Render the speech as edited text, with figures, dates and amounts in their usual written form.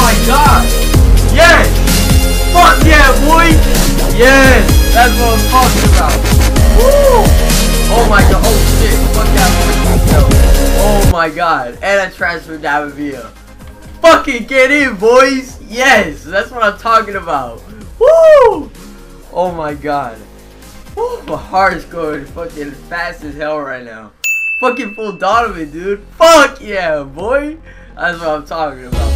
my god! Yes! Fuck yeah, boy! Yes! That's what I'm talking about! Woo! Oh my god, oh shit! Fuck yeah, oh my god! And I transferred David Villa. Fucking get in, boys! Yes! That's what I'm talking about! Woo! Oh my god. Woo, my heart is going fucking fast as hell right now. Fucking full Donovan, dude. Fuck yeah, boy! That's what I'm talking about.